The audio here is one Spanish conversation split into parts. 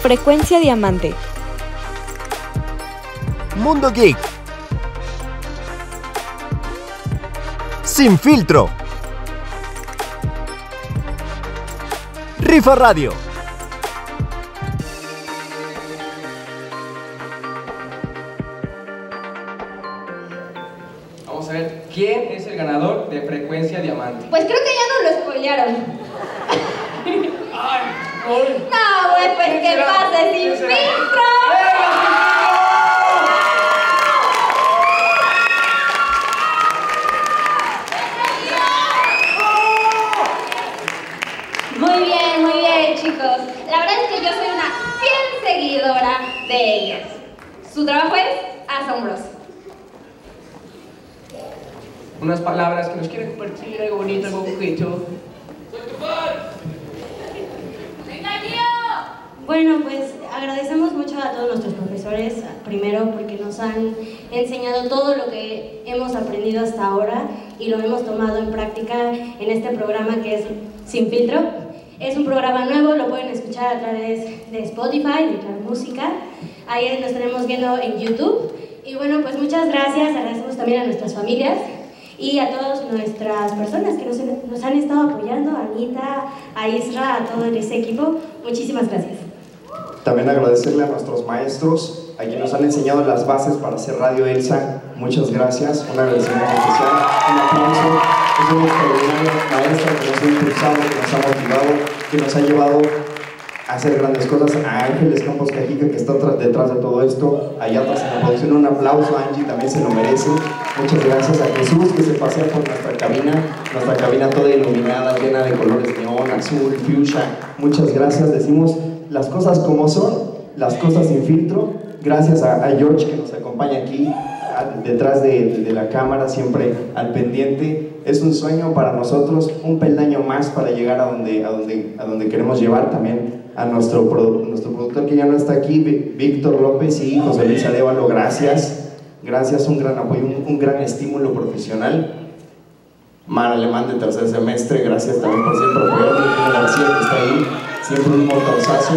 Frecuencia Diamante. Mundo Geek. Sin filtro. Rifa Radio. Vamos a ver quién es el ganador de Frecuencia Diamante. Pues creo que ya nos lo spoilearon. ¡Ay! ¡Uy! No, güey, pues que pase sin filtro. Muy bien, chicos. La verdad es que yo soy una fiel seguidora de ellas. Su trabajo es asombroso. Unas palabras que nos quieren compartir, algo bonito, algo coqueto. Bueno, pues agradecemos mucho a todos nuestros profesores, primero porque nos han enseñado todo lo que hemos aprendido hasta ahora y lo hemos tomado en práctica en este programa que es Sin Filtro. Es un programa nuevo, lo pueden escuchar a través de Spotify, de Claro Música. Ahí nos estaremos viendo en YouTube. Y bueno, pues muchas gracias, agradecemos también a nuestras familias y a todas nuestras personas que nos han estado apoyando, a Anita, a Isra, a todo ese equipo. Muchísimas gracias. También agradecerle a nuestros maestros, a quienes nos han enseñado las bases para hacer Radio Elsa. Muchas gracias, un agradecimiento especial, un aplauso. Es un extraordinario maestro que nos ha impulsado, que nos ha motivado, que nos ha llevado a hacer grandes cosas. A Ángeles Campos Cajica, que está detrás de todo esto, allá atrás en la producción. Un aplauso a Angie, también se lo merece. Muchas gracias a Jesús, que se pasea por nuestra cabina toda iluminada, llena de colores neón, azul, fuchsia. Muchas gracias, decimos las cosas como son, las cosas sin filtro. Gracias a George, que nos acompaña aquí detrás de la cámara, siempre al pendiente. Es un sueño para nosotros, un peldaño más para llegar a donde queremos llevar. También a nuestro productor, que ya no está aquí, Víctor López, y José Luis Arévalo. Gracias, un gran apoyo, un gran estímulo profesional. Mar Alemán, de tercer semestre, gracias también por siempre apoyarme. Virginia García, que está ahí, siempre un motorzazo.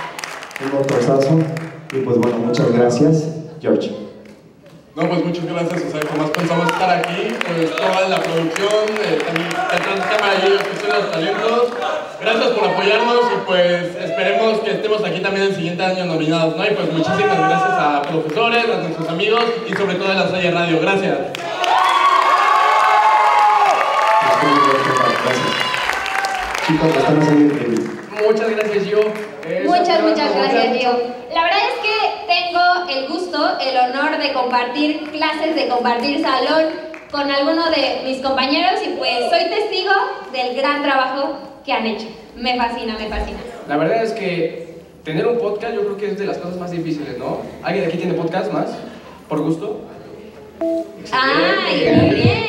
Y pues bueno, muchas gracias, George. No, pues muchas gracias, o sea, jamás pensamos estar aquí, pues toda la producción, también detrás de cámara y ellos que son los talentos. Gracias por apoyarnos y pues esperemos que estemos aquí también el siguiente año nominados, ¿no? Y pues muchísimas gracias a profesores, a nuestros amigos y sobre todo a la Salle Radio. Gracias. Chicos, están haciendo increíble. Muchas gracias, Gio. Muchas gracias, Gio. La verdad es que tengo el gusto, el honor de compartir clases, de compartir salón con alguno de mis compañeros y pues soy testigo del gran trabajo que han hecho. Me fascina. La verdad es que tener un podcast yo creo que es de las cosas más difíciles, ¿no? ¿Alguien de aquí tiene podcast más? ¿Por gusto? ¡Ay, muy bien!